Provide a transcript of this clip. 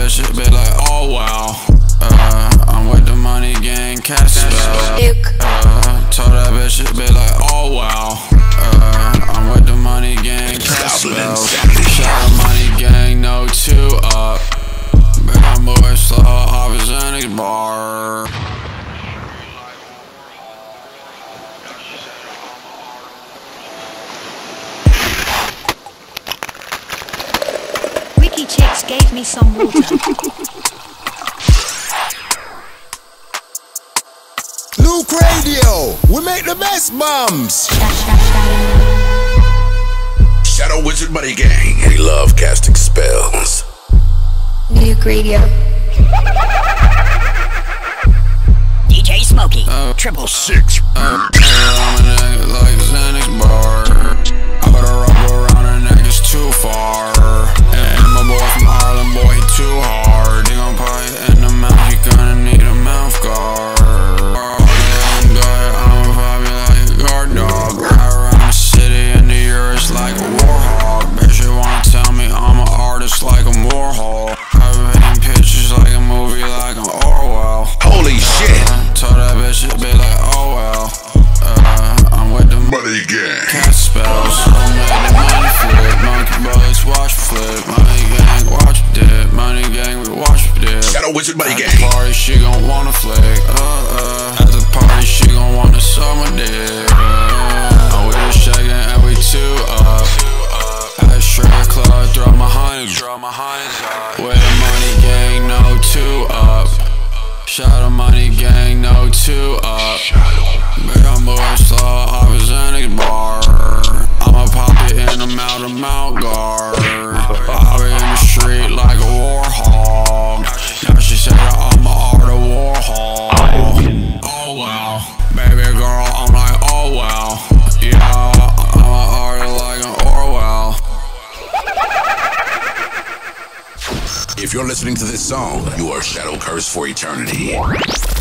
bitch, it be like, oh wow. I'm with the money gang, cast spell. Told that bitch, it be like, oh wow. I'm with the money gang, cast spell. Shout out money gang, no 2 up. But I'm moving slow, off his Xanax bar. Chix gave me some water. Luke Radio, we make the best bombs. Shadow Wizard Buddy Gang, we love casting spells. Luke Radio. DJ Smokey, 666. I'm a nigga like Xanax bar. I put a rubber around her neck, it's too far. And my boy from Harlem, boy, he too hard. He gon' put it in the mouth, he gonna need a mouth guard. I'm probably like a guard dog. Ride around the city in the year, it's like a warthog. Bitch, you wanna tell me I'm an artist like a Warhol. I've been in pictures like a movie, like an Orwell. Holy shit! Told that bitch it be like, oh well. I'm with the Buddy Gang. Cat spells. I'm with the money flip. Monkey bullets, watch flip. Money gang, watch dip. Money gang, we watch dip. Shadow Wizard Buddy Gang. At the party, she gon' wanna flick. At the party, she gon' wanna suck my dick. I'm with a shaking and we 2 up. At a strip club, throw my honeys. With the money gang, no 2 up. Shout out money gang, no 2 up. But I'm moving slow, off his Xanax bar. I'ma pop it in the mouth guard. I'll be in the street like a warthog. Now she said that I'm a art of Warhol. Oh wow, baby girl, I'm like, oh wow. Yeah, I'm an art like an Orwell. If you're listening to this song, you are shadow cursed for eternity.